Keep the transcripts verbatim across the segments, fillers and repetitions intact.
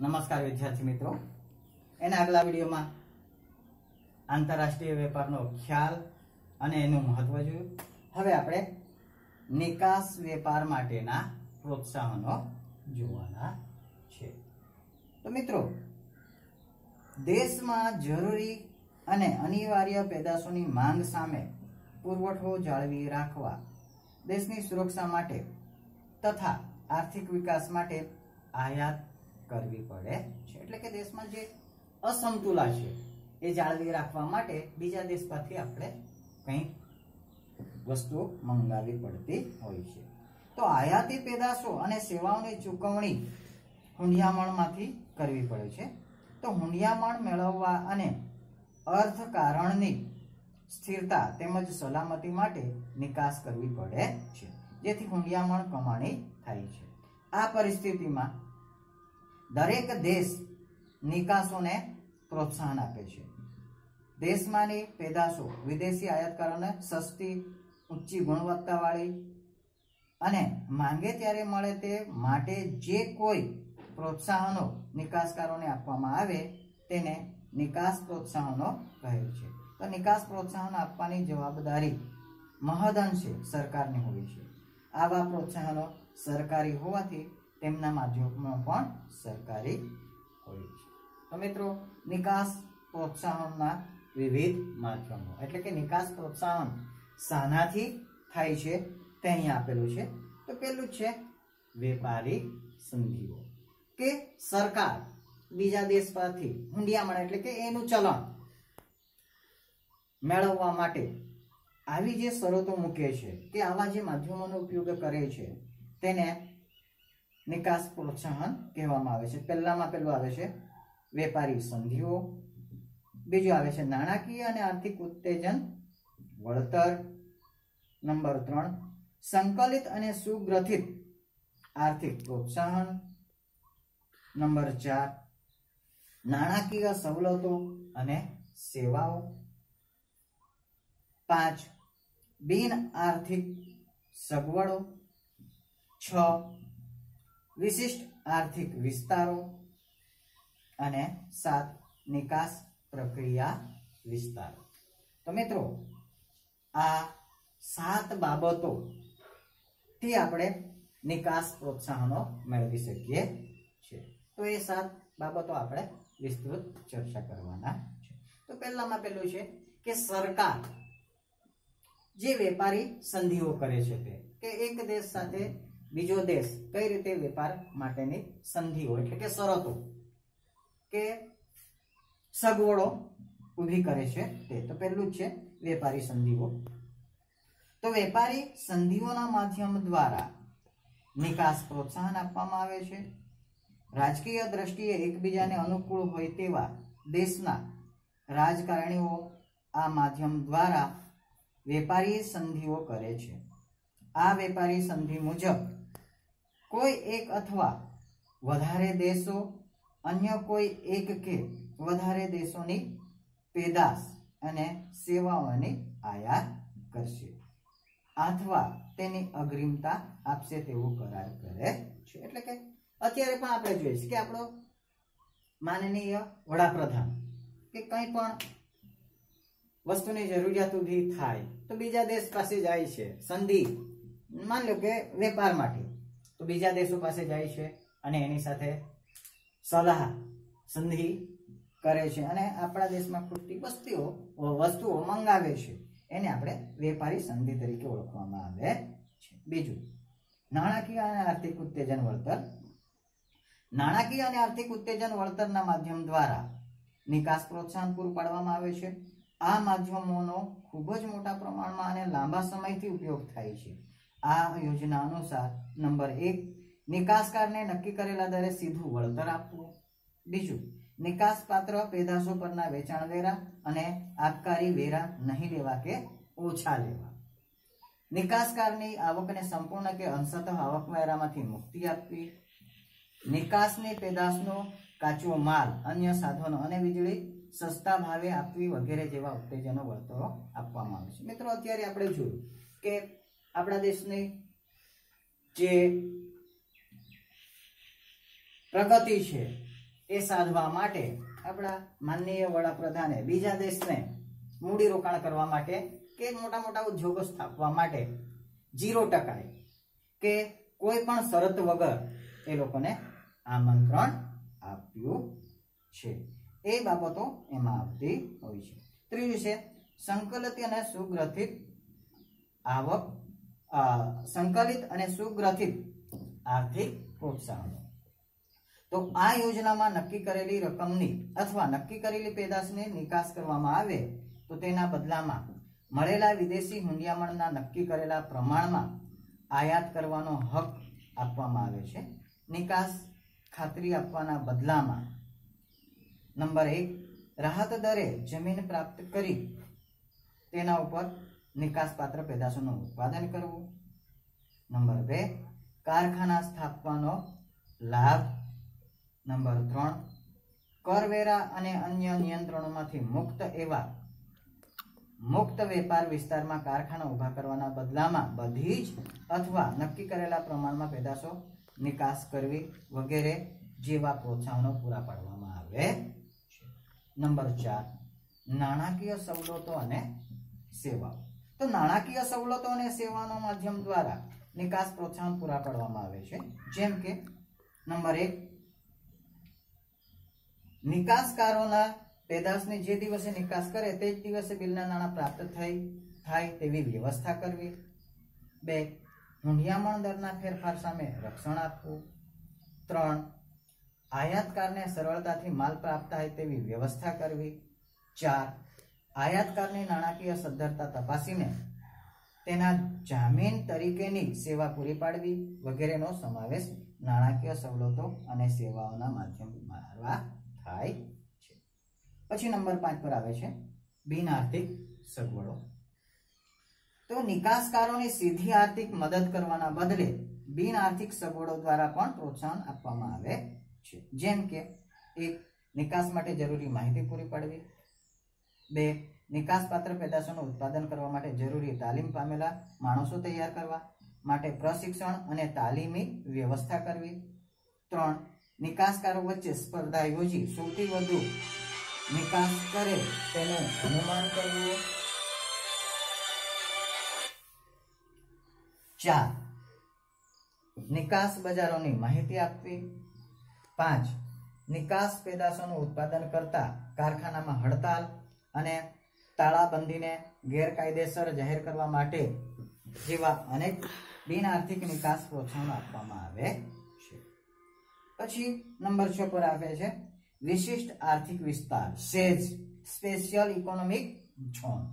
नमस्कार विद्यार्थी मित्रों, एना अगला विडियो में आंतरराष्ट्रीय वेपारनो ख्याल अने एनुं महत्व जोयुं। हवे आपणे निकास वेपार माटेना प्रोत्साहनो जोवाना छे। तो मित्रों, देशमां जरूरी अने अनिवार्य पेदाशोनी मांग सामे पुरवठो जाळवी राखवा, देशनी सुरक्षा माटे तथा आर्थिक विकास माटे आयात करवी पड़े छे। એટલે કે દેશમાં જે અસમતુલા છે એ જાળવી રાખવા માટે બીજા દેશ પરથી આપણે કંઈ વસ્તુઓ મંગાવી પડતી હોય છે। તો આયાતી પેદાશો અને સેવાઓની ચૂકવણી હુંડિયામણમાંથી કરવી પડે છે। તો હુંડિયામણ મેળવવા અને અર્થકારણની સ્થિરતા તેમજ સલામતી માટે નિકાસ કરવી પડે છે, જેથી હુંડિયામણ કમાણી થાય છે। આ પરિસ્થિતિમાં दरेक देश निकासोने प्रोत्साहन आपे छे। देशमांनी पेदाशो विदेशी आयातकारोने सस्ती ऊंची गुणवत्तावाળી अने मांगे त्यारे मळे ते माटे जे कोई प्रोत्साहनो निकासकारोने आपवामां आवे तेने निकास प्रोत्साहनो कहे छे। तो निकास प्रोत्साहन आपवानी जवाबदारी महदअंशे सरकारनी होय छे। आवा प्रोत्साहनो सरकारी होवाथी તેમના માધ્યમમાં પણ સરકારી હોય છે। તો મિત્રો, નિકાસ પ્રોત્સાહનના વિવિધ માધ્યમો એટલે કે નિકાસ પ્રોત્સાહન શાનાથી થાય છે તે અહીં આપેલું છે। તો પહેલું છે વેપારી સંધિઓ, કે સરકાર બીજા દેશ પરથી હુંડિયામણ એટલે કે એનું ચલણ મેળવવા માટે આવી જે શરતો મૂકે છે કે આવા જે માધ્યમોનો ઉપયોગ કરે છે તેને निकास प्रोत्साहन कहेवामां आवे छे। पहेलामां पहेलुं आवे छे वेपारी संधिओ, बीजुं आवे छे नाणाकीय अने आर्थिक उत्तेजन वळतर, नंबर त्रण संकलित अने सुग्रथित आर्थिक प्रोत्साहन, नंबर चार नाणाकीय सवलतो अने सेवाओ, पांच बिन आर्थिक सगवडो, छ विशिष्ट आर्थिक विस्तारो अने सात निकास प्रक्रिया विस्तारो। तो मित्रों, आ सात बाबतो थी आपणे निकास प्रोत्साहनो मेळवी शकीए छे। तो ए सात बाबतो आपणे विस्तृत चर्चा करवाना छे। तो पहेलामां पहेલું છે કે સરકાર જે વેપારી સંધિઓ કરે છે તે કે એક દેશ સાથે બીજો દેશ કઈ રીતે વેપાર માટેની સંધિઓ એટલે કે શરતો કે સગવડો ઊભી કરે છે તે। તો પહેલું છે વેપારી સંધિઓ। તો વેપારી સંધિઓના માધ્યમ દ્વારા નિકાસ પ્રોત્સાહન આપવામાં આવે છે। રાજકીય દ્રષ્ટિએ એકબીજાને અનુકૂળ હોય તેવા દેશના રાજકારણીઓ આ માધ્યમ દ્વારા વેપારી સંધિઓ કરે છે। આ વેપારી સંધિ મુજબ कोई एक अथवा वधारे देशों अन्य कोई एक के वधारे देशोनी पेदाश अने सेवाओनी आयात करशे अथवा तेनी अग्रिमता आपशे तेवो करार करे छे। એટલે કે અત્યારે પણ આપણે જોઈએ છે કે આપણો માનનીય વડાપ્રધાન કે કંઈ પણ વસ્તુની જરૂરિયાત ઊભી થાય તો બીજા દેશ પાસે જાય છે સંધિ, માન લો કે વેપાર માટે, तो बीजा देशों पासे जाय छे अने एनी साथे सलाह संधि करे छे अने आपणा देशमां खूटती वस्तुओ वस्तुओ मंगावे छे, एने आपणे वेपारी संधि तरीके ओळखवामां आवे छे। बीजुं नाणाकीय अने आर्थिक उत्तेजन वळतर। नाणाकीय अने आर्थिक उत्तेजन वळतरना माध्यम द्वारा निकास प्रोत्साहन पूरुं पाडवामां आवे छे। आ माध्यमोनो खूब ज मोटा प्रमाणमां अने लांबा समयथी उपयोग थाय छे। आ योजना अनुसार नंबर एक निकासकार ने नक्की करेला दरे सीधू वळतर आपवुं। बीजू निकास पात्र पेदाशो परना वेचाण वेरा अने आबकारी वेरा नहीं लेवा के ओछा लेवा। निकासकारनी आवकने संपूर्ण के अंशतः आवकवेरामांथी मुक्ति आपवी। निकासनी पेदाशनो काचो माल, अन्य साधनो अने वीजળી सस्ता भावे आपवी वगैरे जेवा उत्तेजनो वळतरो आपवामां आवे छे। मित्रों, अत्यारे आपणे जोयुं के આપણા દેશની જે પ્રગતિ છે એ સાધવા માટે આપણા માનનીય વડાપ્રધાને બીજા દેશને મૂડી રોકાણ કરવા માટે કે મોટા મોટા ઉદ્યોગો સ્થાપવા માટે જીરો ટકા કે કોઈ પણ શરત વગર એ લોકોને આમંત્રણ આપ્યું છે. એ બાબતો એમાં આવતી હોય છે. ત્રીજું છે સંકલિત અને સુગ્રથિત આવક સંકલિત અને સુગ્રથિત આર્થિક પ્રોત્સાહનો. તો આ યોજનામાં નક્કી કરેલી રકમની અથવા નક્કી કરેલી પેદાશની નિકાસ કરવામાં આવે તો તેના બદલામાં મળેલા વિદેશી હુંડિયામણના નક્કી કરેલા પ્રમાણમાં આયાત કરવાનો હક આપવામાં આવે છે. નિકાસ ખાતરી આપવાના બદલામાં નંબર એક, રાહત દરે જમીન પ્રાપ્ત કરી તેના ઉપર નિકાસ પાત્ર પેદાશોનું ઉત્પાદન કરવું. નંબર બે, કારખાના સ્થાપવાનો લાભ. નંબર ત્રણ, કરવેરા અને અન્ય નિયંત્રણોમાંથી મુક્ત એવા મુક્ત વેપાર વિસ્તારમાં કારખાના ઉભા કરવાના બદલામાં બધી જ અથવા નક્કી કરેલા પ્રમાણમાં પેદાશો નિકાસ કરવી વગેરે જેવા પ્રોત્સાહનો પૂરા પાડવામાં આવે છે. નંબર ચાર, નાણાકીય સવલતો અને સેવાઓ. તો નાણાકીય સવલતો અને સેવાઓના માધ્યમ દ્વારા નિકાસ પ્રોત્સાહન પૂરા પાડવામાં આવે છે. જેમ કે નંબર એક, નિકાસકારોના પેદાશની જે દિવસે નિકાસ કરે તે જ દિવસે બિલના નાણાં પ્રાપ્ત થઈ થાય તેવી વ્યવસ્થા કરવી. બે, હુંડિયામણ દરના ફેરફાર સામે રક્ષણ આપવું. ત્રણ, આયાતકારને સરળતાથી માલ પ્રાપ્ત થાય તેવી વ્યવસ્થા કરવી. ચાર, આયાતકારની નાણાકીય સદ્ધરતા તપાસીને તેના જામીન તરીકેની સેવા પૂરી પાડવી વગેરેનો સમાવેશ નાણાકીય સવલતો અને સેવાઓના માધ્યમ દ્વારા થાય છે. પછી નંબર પાંચ પર આવે છે બિન આર્થિક સગવડો. તો નિકાસકારોની સીધી આર્થિક મદદ કરવાના બદલે બિન આર્થિક સગવડો દ્વારા પણ પ્રોત્સાહન આપવામાં આવે છે. જેમ કે એક, નિકાસ માટે જરૂરી માહિતી પૂરી પાડવી. બે, નિકાસ પાત્ર પેદાશોનું ઉત્પાદન કરવા માટે જરૂરી તાલીમ પામેલા માણસો તૈયાર કરવા માટે પ્રશિક્ષણ અને તાલીમી વ્યવસ્થા કરવી. ત્રણ, નિકાસકારો વચ્ચે સ્પર્ધા યોજી સૌથી વધુ નિકાસ કરે તેનું અનુમાન કરવું. ચાર, નિકાસ બજારોની માહિતી આપવી. પાંચ, નિકાસ પેદાશોનું ઉત્પાદન કરતા કારખાનામાં હડતાલ અને તાળાબંધીને ગેરકાયદેસર જાહેર કરવા માટે જેવા અનેક બિન આર્થિક નિકાસ પ્રોત્સાહન આપવામાં આવે છે. પછી નંબર છ પર આવે છે વિશિષ્ટ આર્થિક વિસ્તાર, સેજ સ્પેશિયલ ઇકોનોમિક ઝોન.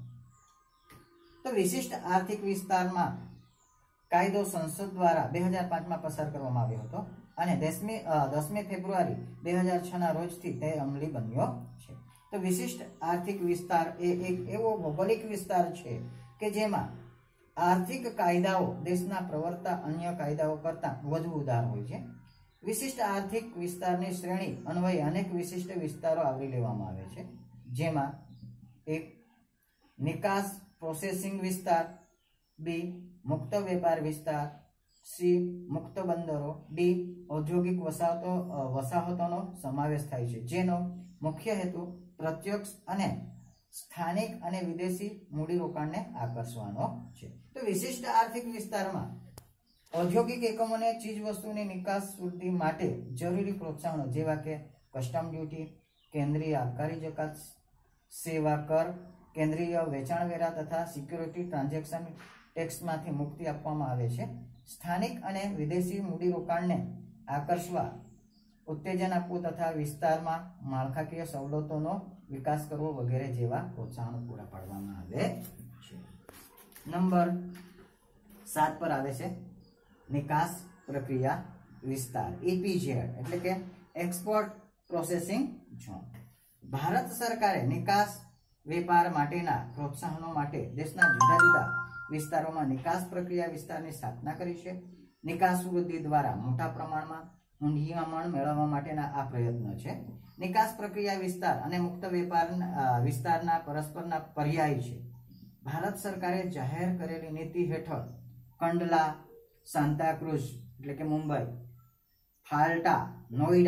તો વિશિષ્ટ આર્થિક વિસ્તારમાં કાયદો સંસદ દ્વારા બે હજાર પાંચમાં પસાર કરવામાં આવ્યો હતો અને દસમી દસમી ફેબ્રુઆરી બે હજાર છ ના રોજથી તે અમલી બન્યો છે. તો વિશિષ્ટ આર્થિક વિસ્તાર એ એક એવો ભૌગોલિક વિસ્તાર છે કે જેમાં આર્થિક કાયદાઓ દેશના પ્રવર્તા અન્ય કાયદાઓ કરતા વધુ ઉદાર હોય છે. વિશિષ્ટ આર્થિક વિસ્તારની શ્રેણી અન્વયે અનેક વિશિષ્ટ વિસ્તારો આવરી લેવામાં આવે છે. જેમાં એક, નિકાસ પ્રોસેસિંગ વિસ્તાર. બી, મુક્ત વેપાર વિસ્તાર. સી, મુક્ત બંદરો. ડી, ઔદ્યોગિક વસાહતો વસાહતોનો સમાવેશ થાય છે જેનો મુખ્ય હેતુ પ્રત્યક્ષ અને સ્થાનિક અને વિદેશી મૂડીરોકાણને આકર્ષવાનો છે. તો વિશિષ્ટ આર્થિક વિસ્તારમાં ઔદ્યોગિક એકમોને ચીજ વસ્તુની નિકાસ વૃદ્ધિ માટે જરૂરી પ્રોત્સાહનો જેવા કે કસ્ટમ ડ્યુટી, કેન્દ્રીય આબકારી જકાત, સેવા કર, કેન્દ્રીય વેચાણ વેરા તથા સિક્યુરિટી ટ્રાન્ઝેક્શન ટેક્સમાંથી મુક્તિ આપવામાં આવે છે. સ્થાનિક અને વિદેશી મૂડીરોકાણને આકર્ષવા ઉત્તેજન આપવું તથા વિસ્તારમાં માળખાકીય સવલતોનો વિકાસ કરવો વગેરે જેવા પ્રોત્સાહનો પૂરા પાડવામાં આવે છે. નંબર સાત પર આવે છે નિકાસ પ્રક્રિયા વિસ્તાર, ઈપીઝેડ એટલે કે એક્સપોર્ટ પ્રોસેસિંગ ઝોન. ભારત સરકારે નિકાસ વેપાર માટેના પ્રોત્સાહનો માટે દેશના જુદા જુદા વિસ્તારોમાં નિકાસ પ્રક્રિયા વિસ્તારની સ્થાપના કરી છે. નિકાસ વૃદ્ધિ દ્વારા મોટા પ્રમાણમાં હુંડિયામણ મેળવવા માટેના આ પ્રયત્ન છે. નિકાસ પ્રક્રિયા વિસ્તાર અને મુક્ત વેપાર વિસ્તારના પરસ્પરના પર્યાય છે. ભારત સરકારે જાહેર કરેલી નીતિ હેઠળ કંડલા, સાંતાક્રુઝ એટલે કે મુંબઈ, ફાલ્ટા, નોઈડા,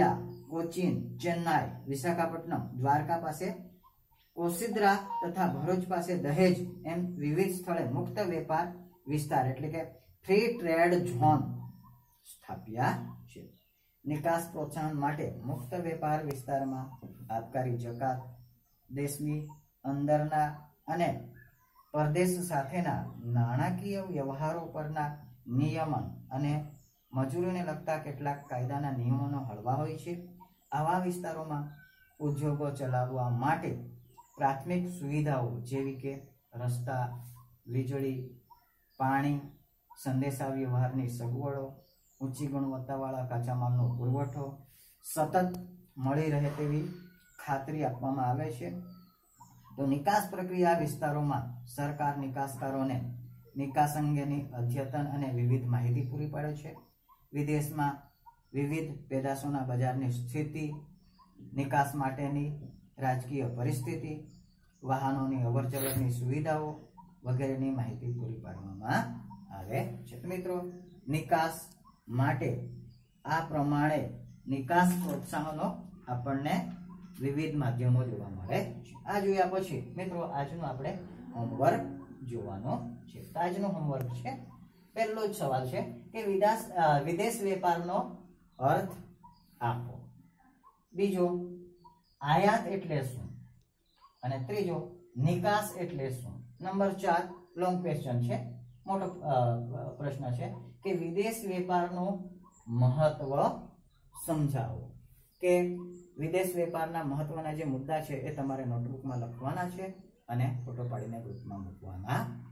કોચીન, ચેન્નાઈ, વિશાખાપટ્ટનમ, દ્વારકા પાસે કોસિદ્રા તથા ભરૂચ પાસે દહેજ એમ વિવિધ સ્થળે મુક્ત વેપાર વિસ્તાર એટલે કે ફ્રી ટ્રેડ ઝોન સ્થાપ્યા છે. નિકાસ પ્રોત્સાહન માટે મુક્ત વેપાર વિસ્તારમાં આબકારી જકાત, દેશની અંદરના અને પરદેશ સાથેના નાણાકીય વ્યવહારો પરના નિયમન અને મજૂરીને લગતા કેટલાક કાયદાના નિયમોનો હળવા હોય છે. આવા વિસ્તારોમાં ઉદ્યોગો ચલાવવા માટે પ્રાથમિક સુવિધાઓ જેવી કે રસ્તા, વીજળી, પાણી, સંદેશા વ્યવહારની સગવડો, ઊંચી ગુણવત્તાવાળા કાચા માલનો પુરવઠો સતત મળી રહે તેવી ખાતરી આપવામાં આવે છે. તો નિકાસ પ્રક્રિયા વિસ્તારોમાં સરકાર નિકાસકારોને નિકાસ અંગેની અદ્યતન અને વિવિધ માહિતી પૂરી પાડે છે. વિદેશમાં વિવિધ પેદાશોના બજારની સ્થિતિ, નિકાસ માટેની રાજકીય પરિસ્થિતિ, વાહનોની અવરજવરની સુવિધાઓ વગેરેની માહિતી પૂરી પાડવામાં આવે છે. મિત્રો, નિકાસ માટે આ પ્રમાણે નિકાસ પ્રોત્સાહનો આપણને વિવિધ માધ્યમો જોવા મળે છે. આ જોયા પછી મિત્રો આજનું આપણે હોમવર્ક જોવાનો છે. આજનું હોમવર્ક છે, પહેલો જ સવાલ છે કે વિદેશ વિદેશ વેપારનો અર્થ આપો. બીજો, આયાત એટલે શું? અને ત્રીજો, નિકાસ એટલે શું? નંબર ચાર લોંગ ક્વેશ્ચન છે, મોટો પ્રશ્ન છે કે વિદેશ વેપારનું મહત્વ સમજાવો. કે વિદેશ વેપારના મહત્વના જે મુદ્દા છે એ તમારે નોટબુકમાં લખવાના છે અને ફોટો પાડીને ગ્રુપમાં મૂકવાના